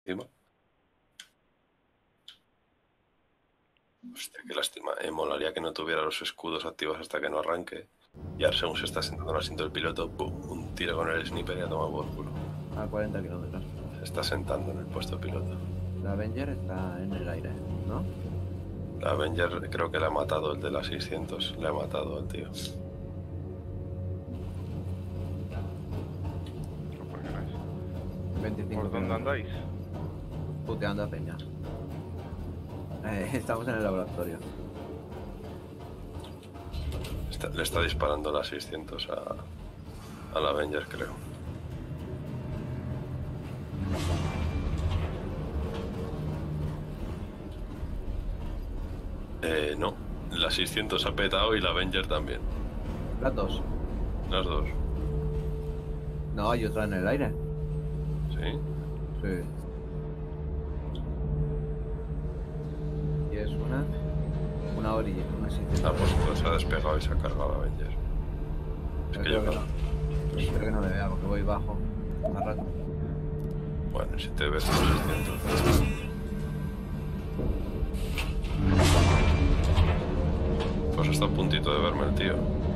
encima. Hostia, qué lástima. Molaría que no tuviera los escudos activos hasta que no arranque. Y ahora según se está sentando en el asiento del piloto, ¡pum! Un tiro con el sniper y a tomar por culo. A 40 kilómetros. Se está sentando en el puesto de piloto. La Avenger está en el aire, ¿no? La Avenger creo que le ha matado el de la 600. Le ha matado al tío. ¿Por qué no es? 25 ¿Por dónde andáis? Puteando a Peña. Estamos en el laboratorio. Le está disparando la 600 a la Avenger, creo. No. La 600 ha petado y la Avenger también. Las dos. Las dos. No, hay otra en el aire. ¿Sí? Sí. Y es una orilla, una 600. Ah, pues se ha despegado y se ha cargado la Avenger. Es que yo... Espero que no me vea porque voy bajo. Más rato. Bueno, si te ves los 600. Pues está a puntito de verme el tío.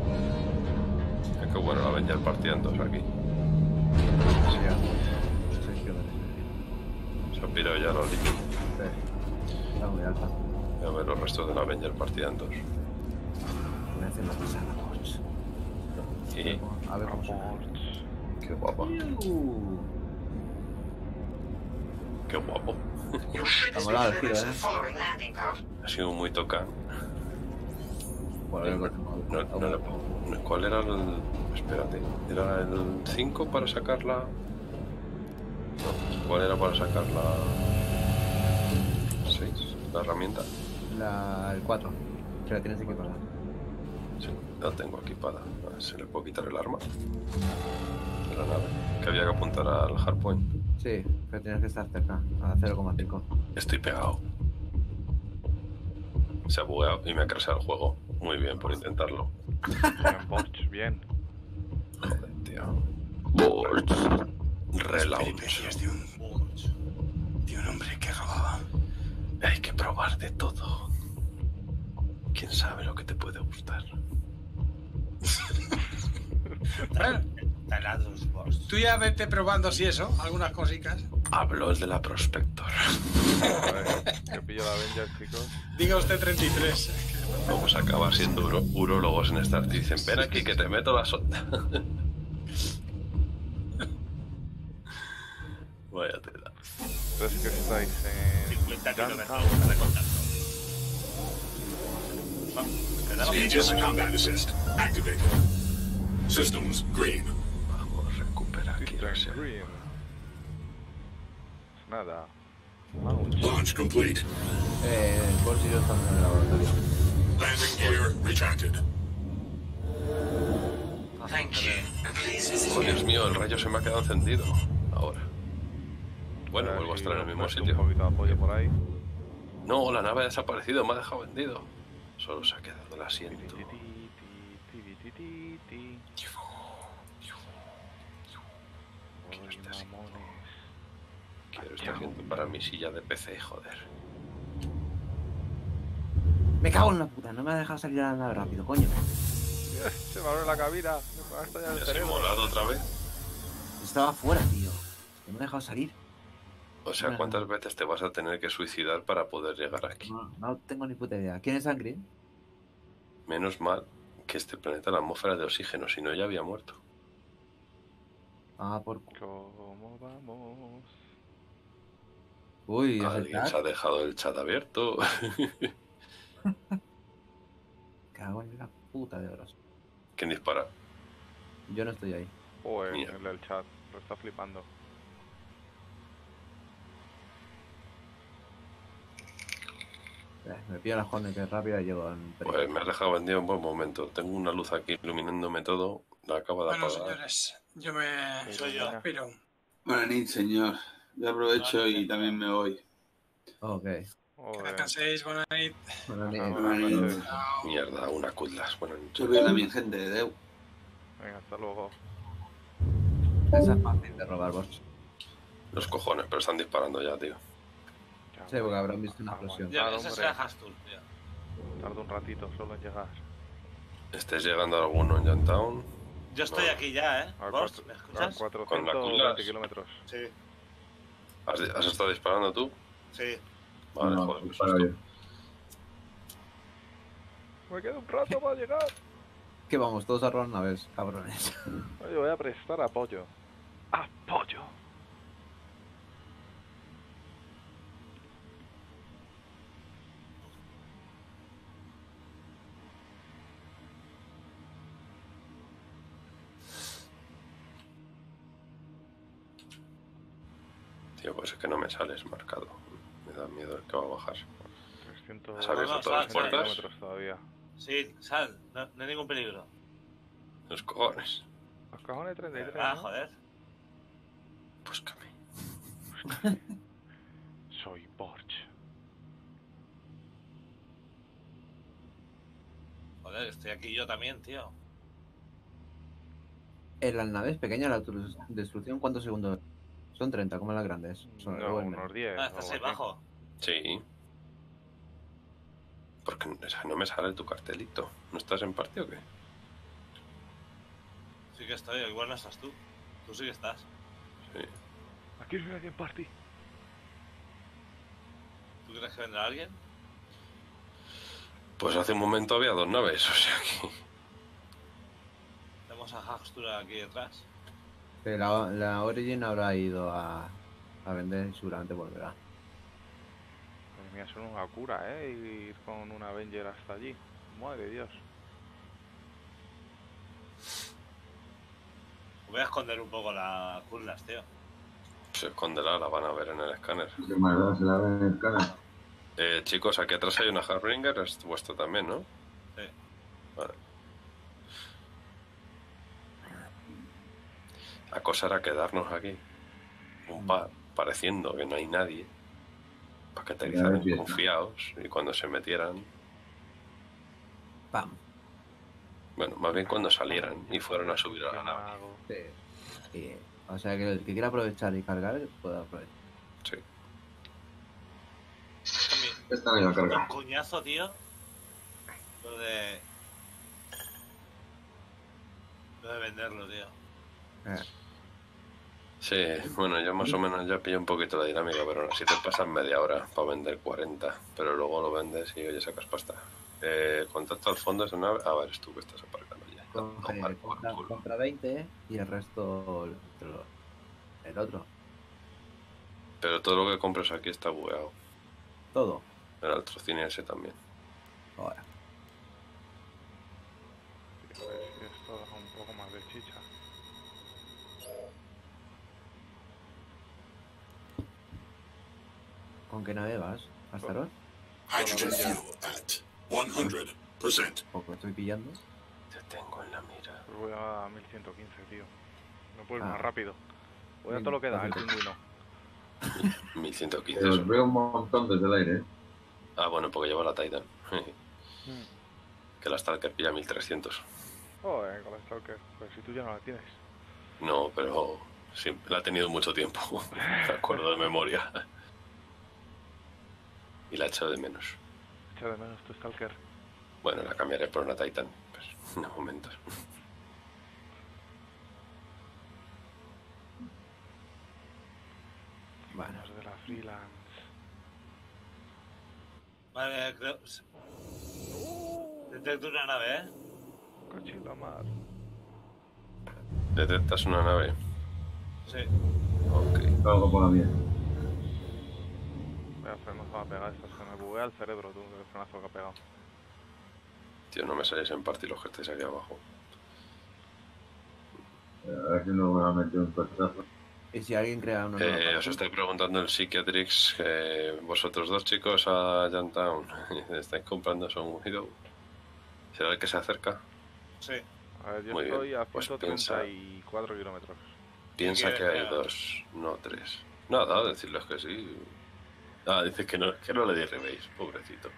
Qué bueno, la Avenger partida en dos aquí. Sí, ya. 6 kilómetros. Se ha pirado ya los líquidos. Sí. Está muy alta. Voy a ver los restos de la Avenger partida en dos. Me hace la pasada, Porsche. Y... A ver cómo suena. Qué guapo. Qué guapo. Ha molado el giro, Ha sido muy tocado. Bueno, ¿Cuál era el...? Espérate. ¿Era el 5 para sacarla? ¿Cuál era para sacar la...? 6, la herramienta. el 4. Se la tienes equipada. Sí, la tengo equipada. A ver, ¿se le puede quitar el arma? De la nave. Que había que apuntar al hardpoint. Sí, pero tienes que estar cerca, a 0,5. Estoy pegado. Se ha bugueado y me ha crasheado el juego. Muy bien por intentarlo. Bien, Porsche, bien. Joder, tío. Relaunch. Peripecias de un hombre que robaba. Hay que probar de todo. ¿Quién sabe lo que te puede gustar? Taladros, vos. Tú ya vete probando si eso, algunas cositas. Habló el de la Prospector. Joder, que pillo la Avenger, chicos. Diga usted 33. Vamos a acabar siendo urólogos en esta. Dicen, ven aquí que te meto la sonda. Vaya tela. Entonces, ¿qué estáis en 50 Downtown? kilómetros de contacto. Aegis combat assist activated. Systems green. Vamos a recuperar aquí. System Green. Nada. Launch. Launch complete. El Porsche y yo estamos en el laboratorio. Landing gear retracted. Thank you. Please visit Oh, Dios mío, el rayo se me ha quedado encendido. Ahora. Bueno, vuelvo a estar en el mismo Un sitio. poquito de apoyo por ahí. No, la nave ha desaparecido, me ha dejado vendido. Solo se ha quedado el asiento. Quiero este asiento. Quiero este asiento para mi silla de PC, joder. Me cago en la puta, no me ha dejado salir a la nave rápido, coño. Se me abre la cabina. Me va a estallar el ¿Has cerebro. simulado otra vez? Estaba fuera, tío. No me ha dejado salir. O sea, ¿cuántas veces te vas a tener que suicidar para poder llegar aquí? No tengo ni puta idea. ¿Quién es Angry? Menos mal que este planeta la atmósfera de oxígeno, si no ya había muerto. Ah, por... ¿Cómo vamos? Uy, ¿es el Alguien se chat? ha dejado el chat abierto. Cago en la puta de horas. ¿Quién dispara? Yo no estoy ahí. Joder, Mierda. el del chat. Lo está flipando. Me pillo las Hornets rápida y llego en... Pues me has dejado vendido en buen momento. Tengo una luz aquí iluminándome todo. La acabo de Bueno, apagar. señores, yo me Soy yo. respiro. Buenas noches, señor. Yo aprovecho y también me voy. Ok. Que Joder. descanséis, buena nit. Bueno, Ajá, ni... buenas noches. Chao. Mierda, una Cutlass. Buenas noches. Yo veo también gente de Deu. Venga, hasta luego. Esa es fácil de robar, vos. Los cojones, pero están disparando ya, tío. Ya, Sí, porque habrán visto una explosión. aguantar, Ese hombre. será Hastur, tío. Tarda un ratito solo en llegar. ¿Estáis llegando a alguno en Yantown? Yo estoy No. aquí ya, ¿eh? A Ghost, ¿me a escuchas? 420 kilómetros. Sí, ¿Has estado disparando tú? sí. Vale, No, joder, pues para esto- yo. Me queda un rato para llegar. Que vamos todos a robar naves, cabrones. Oye, voy a prestar apoyo. ¡Apoyo! Tío, pues es que no me sales marcado. Me da miedo el que va a bajar. 300 ¿Has abierto No, todas las sal, sal. puertas? kilómetros todavía. Sí, sal, no hay ningún peligro. Los cojones. Los cojones 33, Ah, ¿no? joder. Búscame. Soy Borch. Joder, estoy aquí yo también, tío. En las naves pequeñas, la destrucción, ¿cuántos segundos? Son 30, como en las grandes. Son No, bueno. unos 10. Ah, estás ahí abajo. Sí. Porque no me sale tu cartelito. ¿No estás en parte o qué? Sí que estoy, igual no estás tú. Tú sí que estás. Sí. Aquí soy alguien party. ¿Tú crees que vendrá alguien? Pues hace un momento había dos naves, o sea que... Tenemos a Hastur aquí detrás. La Origin habrá ido a vender y seguramente volverá. Madre mía, son una cura, Ir con un Avenger hasta allí. Madre de Dios. Voy a esconder un poco las curlas, tío. Se esconderá, la van a ver en el escáner. ¿Qué más da? Se la ve en el canal. Chicos, aquí atrás hay una Harbinger, es vuestro también, ¿no? Sí. Vale. La cosa era quedarnos aquí, un par, pareciendo que no hay nadie, para que aterrizaran Ya, confiados y cuando se metieran, ¡Pam! bueno, más bien cuando salieran y fueron a subir a la nave. Mago. Sí. Y, o sea que el que quiera aprovechar y cargar, puede aprovechar. Sí. Esta me la Un carga. coñazo, tío. Lo de... Lo de venderlo, tío. Sí, bueno, yo más o menos ya pillo un poquito la dinámica, pero aún así te pasan media hora para vender 40, pero luego lo vendes y oye, sacas pasta. Contacto al fondo de nave. Ah, vale, es tú que estás aparcando ya. Compra, compra 20 y el resto el otro. Pero todo lo que compres aquí está bugueado. Todo. El Altrocine ese también. Ahora. Sí, a ver si esto da un poco más de chicha. ¿Con qué nave vas? ¿Astaroth? Hydrogen fuel at 100%. Poco estoy pillando. Te tengo en la mira. Pues voy a 1115, tío. No puedes Ah. más rápido. Voy a todo lo que da, el pingüino. 1115. Os eso. veo un montón desde el aire, Ah, bueno, porque lleva la Titan. Que la Stalker pilla 1300. Joder, con la Stalker. Pero si tú ya no la tienes. No, pero sí, la he tenido mucho tiempo. Me acuerdo de memoria. Y la echo de menos. Echa de menos tu Stalker. Bueno, la cambiaré por una Titan. Pues, en momentos. Bueno. Los de la freelance. Vale, creo... Detecto una nave, ¿eh? Cochila mar. ¿Detectas una nave? Sí. Ok. algo por la mía. Vaya frenazo me ha pegado esta. Se me buguea el cerebro, tú, el frenazo que ha pegado. Tío, no me salís en parte los que estáis aquí abajo. A ver si no me va a meter un tortazo. Y si alguien crea uno Os estoy preguntando el Psychiatrix, vosotros dos chicos a Yantown, ¿estáis comprando un Widow? ¿Será el que se acerca? Sí. A ver, yo Muy estoy bien, a pues 134 kilómetros. Piensa ¿Qué que hay quieres que haga? dos, no tres. Nada, decirles que sí. Ah, dices que no le derribéis, pobrecito.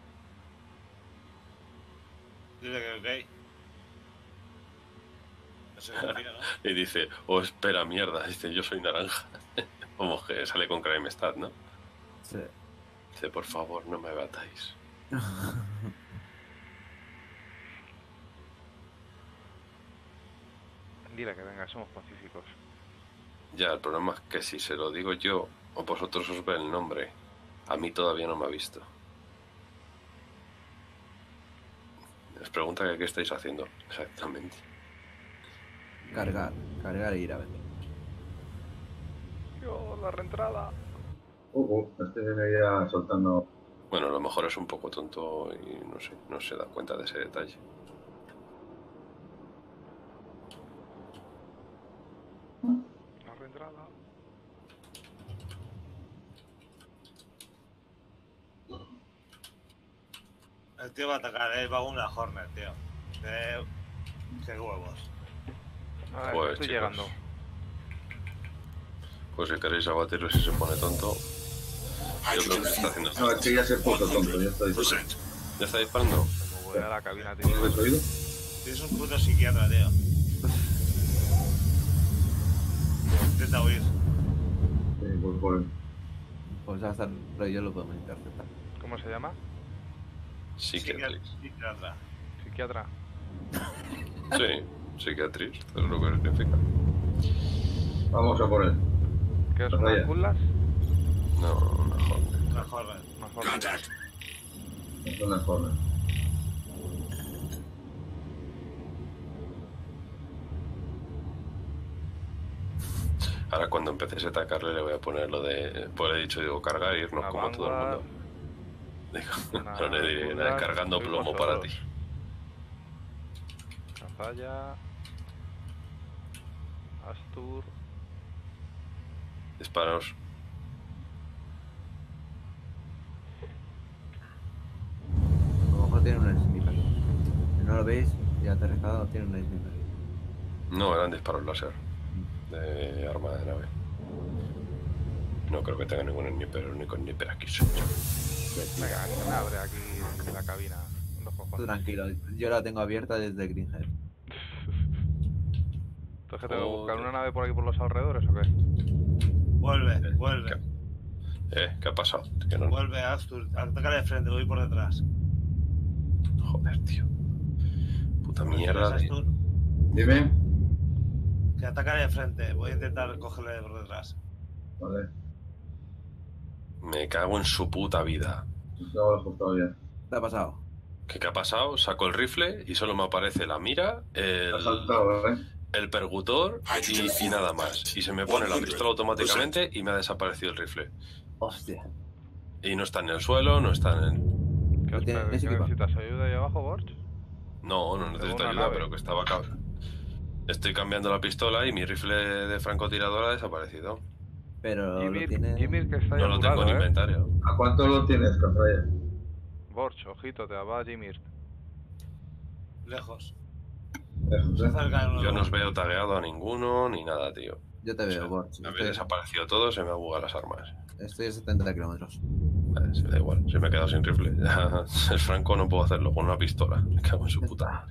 Dile que ok. Eso significa, ¿no? Y dice, oh, espera, mierda. Dice, yo soy naranja. Como que sale con Crime Stat, ¿no? Sí. Dice, por favor, no me batáis. Dile que venga, somos pacíficos. Ya, el problema es que si se lo digo yo, o vosotros os ve el nombre, a mí todavía no me ha visto. Les pregunta que qué estáis haciendo exactamente. Cargar e ir a vender. Yo, la reentrada. Este viene ya soltando. Bueno, a lo mejor es un poco tonto y no sé, no se da cuenta de ese detalle. La reentrada. El tío va a atacar, va una Hornet, tío. Qué huevos. A ver, Pues, estoy chicos. llegando. Pues si queréis abatirlo si se pone tonto, yo creo que se está haciendo. No, es que ya se puso tonto, ya está diciendo. 100%. ¿Ya está disparando? Como voy a la cabina, ¿No tío. lo habéis oído? Tienes un puto psiquiatra, tío. Intenta huir. Sí, por él. Pues hasta pero yo lo podemos interceptar. ¿Cómo se llama? Psiquiatris. Psiquiatra. Psiquiatra. Sí, psiquiatris, eso es lo que significa. Vamos a por él. ¿Qué es Vaya. unas culas? No, mejor. Una Hornet. Una forma. Contact. Es una forma. Ahora cuando empecéis a atacarle le voy a poner lo de... Pues le he dicho, digo, cargar e irnos Una como todo el Vanguard. mundo. Digo, Una no le diré nada, Vanguard, cargando sois plomo vosotros. para ti. Cazalla. Astur. Disparaos. A lo mejor tiene un sniper. Si no lo veis, ya aterrizado, tiene un sniper. No, eran disparos láser. De arma de nave. No creo que tenga ningún sniper, el único sniper aquí soy yo. Venga, que se me abre aquí la cabina. Los Tú cojones. tranquilo, yo la tengo abierta desde Greenhead. Entonces, ¿tengo que buscar Joder. una nave por aquí por los alrededores o qué? Vuelve, vuelve. ¿Qué ha pasado? Que no... Vuelve, Astur. Atácale de frente, voy por detrás. Joder, tío. Puta mierda de... Astur. Dime. Que atacaré de frente. Voy a intentar cogerle por detrás. Vale. Me cago en su puta vida. No lo he todavía. ¿Qué ha pasado? ¿Qué ha pasado? Saco el rifle y solo me aparece la mira, Ha saltado, ¿eh? el percutor y nada más. Y se me pone la pistola automáticamente y me ha desaparecido el rifle. Hostia. Y no está en el suelo, no está en el... ¿Qué, ¿No tienes ¿qué equipa? necesitas? ¿Ayuda ahí abajo, Borch? No, no necesito Una ayuda, nave. pero que estaba... Estoy cambiando la pistola y mi rifle de francotirador ha desaparecido. Pero lo Ymir, tiene... Ymir que está ahí No a lo tu tengo lado, en inventario. ¿A cuánto lo tienes, Cafraya? Borch, ojito, te va Ymir. Lejos. Lejos, Se ¿eh? acerca de nuevo. Yo no os veo tagueado a ninguno ni nada, tío. Yo te O veo, sea, Borch. me habéis desaparecido todo, se me han bugado las armas. Estoy a 70 kilómetros. Vale, se me da igual, se me ha quedado sin rifle. El franco no puedo hacerlo con una pistola. Me cago en su puta madre.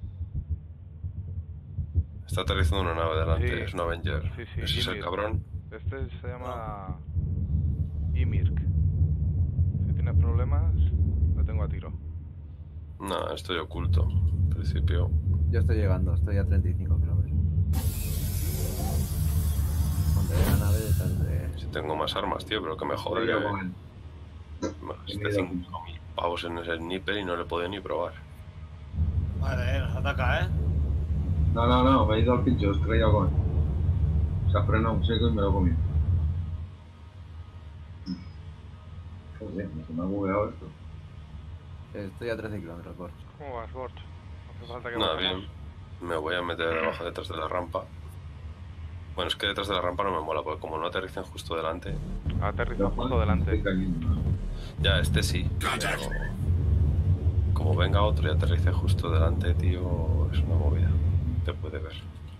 Está aterrizando una nave delante, Sí. es un Avenger. Sí, sí, Ese es el Ymir. cabrón. Este se llama Ymirk. Si tienes problemas, lo tengo a tiro. No, estoy oculto. En principio. Yo estoy llegando, estoy a 35 kilómetros. Donde hay una nave detrás de... Si tengo más armas, tío, pero que me jode. Yo con él. Este 5.000 pavos en ese sniper y no le puedo ni probar. Vale, nos ataca, ¿eh? No, me he ido al pincho, os creía con él. Se ha frenado un seco y me lo he comido. Joder, se me ha bugueado esto. Estoy a 13 kilómetros, Borch. ¿Cómo vas, Borch? No hace falta que Nada, bajemos. bien. Me voy a meter debajo detrás de la rampa. Bueno, es que detrás de la rampa no me mola, porque como no aterricen justo delante. Aterriza justo delante. Estoy cayendo. Ya, este sí. Pero como venga otro y aterrice justo delante, tío, es una movida. Te puede ver.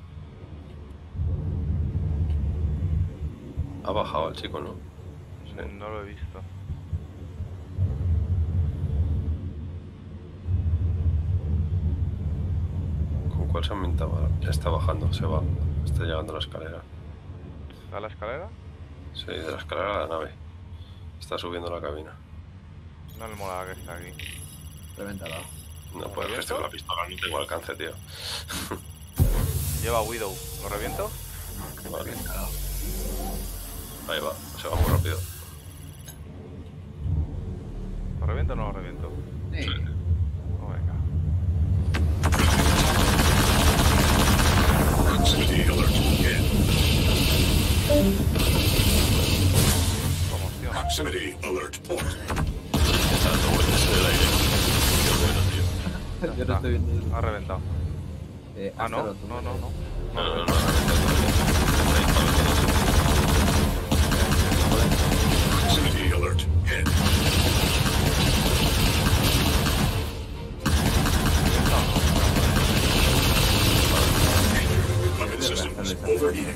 Ha bajado el chico, ¿no? Sí. No lo he visto. Con ¿Cuál se aumentaba? Está bajando, se va. Está llegando a la escalera. ¿A la escalera? Sí, de la escalera a la nave. Está subiendo la cabina. No le mola que esté aquí. Revéntalo. No puedo gestionar la pistola, no tengo alcance, tío. Lleva Widow. ¿Lo reviento? Vale. Ahí va, se va muy rápido. ¿Lo reviento o no lo reviento? Sí. Oh, venga. Proximity alert. Hit. Promoción. Proximity alert. Port. Está dando vueltas en el aire. Qué bueno, tío. Yo no estoy viendo. Ha reventado. Ah, no. Astro, tú No, me no, ves. no. No. Proximity alert. Hit. Weapon systems overheating.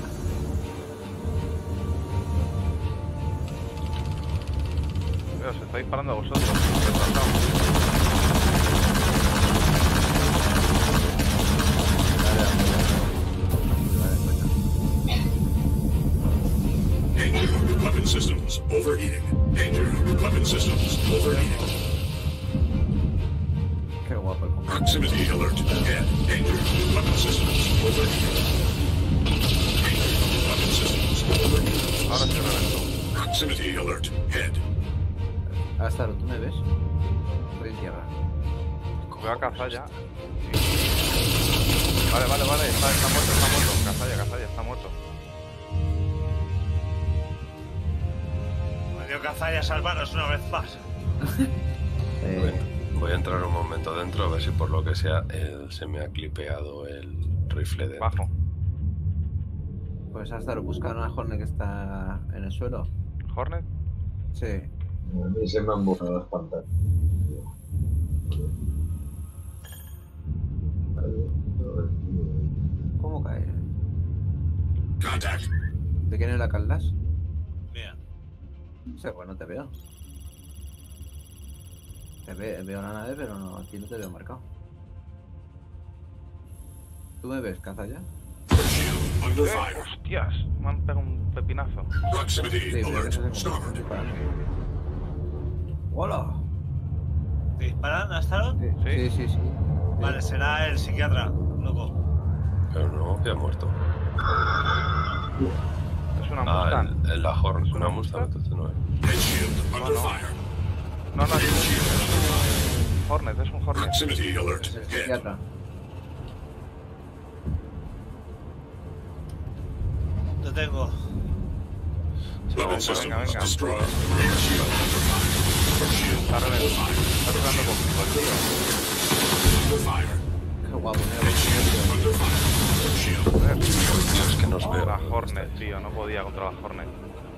Veo, se está disparando a vosotros. Retrasado. Danger. Weapon systems overheating. Danger. Weapon systems overheating. Qué guapo el compañero. Proximity alert. Hit. Danger. Weapon systems overheating. Danger. Weapon systems overheating. Ahora sí reventó. Proximity alert. Hit. Astro, ¿tú me ves? Estoy en tierra. Veo a Kazaya. Vale. Está muerto. Kazaya, está muerto. Medio Kazaya salvarnos una vez más. Voy a entrar un momento dentro a ver si por lo que sea se me ha clipeado el rifle de. Bajo. Pues Astro, busca una Hornet que está en el suelo. ¿Hornet? Sí. A mí se me han borrado las pantallas. ¿Cómo cae? Contact. ¿De quién es la Caldas? Mira. Sí, pues no te veo. Veo la nave, pero no, aquí no te veo marcado. ¿Tú me ves, Kazaya? Shield under fire. ¡Hostias! Me han pegado un pepinazo. Proximity Sí, pero alert. eso se Starboard. ¡Hola! ¿Te disparan, Astaroth? Sí. Vale, será el psiquiatra, loco. Pero no, que ha muerto. Es una Mustang. El la Horn. ¿Es Una una Mustang, Mustang? entonces no es. Head shield under no. fire. No, Head shield under fire. Hornet, es un Hornet. Proximity alert. Es el Hit. psiquiatra. Lo tengo. Weapon venga, systems venga. destroyed. Head shield under fire. Shield Está under reventando. fire. Está tocando conmigo el tío. Under fire. Qué guapo, Head mira. shield under fire. Shield. Dios, que nos veo. La Hornet, tío. No podía contra la Hornet.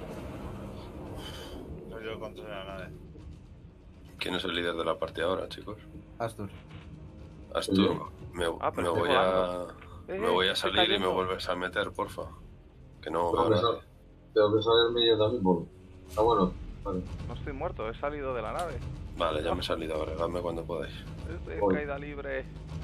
No quiero controlar nada. ¿Quién es el líder de la partida ahora, chicos? Astur. Astur, me pero voy estoy a. Me voy a estoy salir y me cayendo. vuelves a meter, porfa. Que no. Tengo que salirme yo también, porque... Ah, bueno, vale. No estoy muerto, he salido de la nave. Vale, ya me he salido ahora. Dame cuando podáis. Estoy en Voy. caída libre.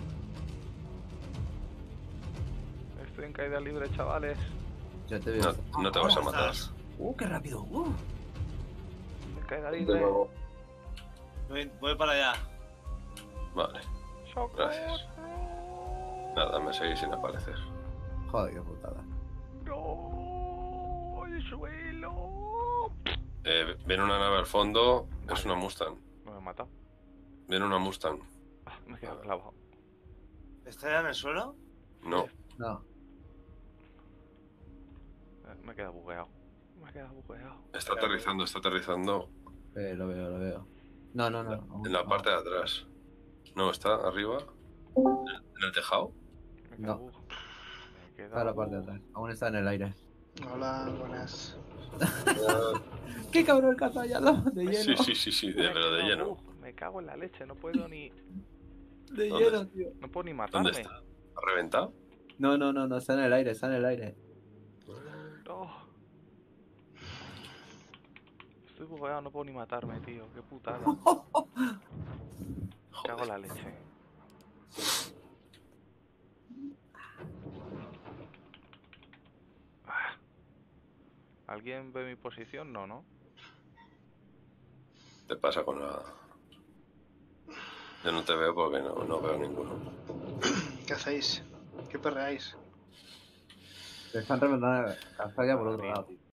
Estoy en caída libre, chavales. Ya te veo. No te vas a ¿Cómo matar. estás? ¡Qué rápido! En caída Te libre. lo- Voy para allá. Vale, ¡Socorro! gracias. Nada, me seguís sin aparecer. Joder, qué putada. ¡No! ¡El suelo! Viene una nave al fondo. Es una Mustang. Me he matado. Viene una Mustang. Ah, me he quedado clavado. ¿Está ya en el suelo? No, No. Me he quedado bugueado. está aterrizando Lo veo. No. aún en la no. parte de atrás. No, está arriba. En el tejado. Me he No. quedado Me he Está en la parte de atrás. Aún está en el aire. Hola, buenas. ¡Qué cabrón el Kazaya! De hielo. Sí, pero de lleno. Me cago en la leche, no puedo ni. De ¿Dónde hielo, tío. No puedo ni ¿Dónde matarme. está? ¿Ha reventado? No, está en el aire, No. Estoy bugueado, no puedo ni matarme, tío. Qué putada. Me cago en la leche. ¿Alguien ve mi posición? No, ¿no? Te pasa con la... Yo no te veo porque no veo ninguno. ¿Qué hacéis? ¿Qué perreáis? Se están reventando la castaña por otro Tío. lado, tío.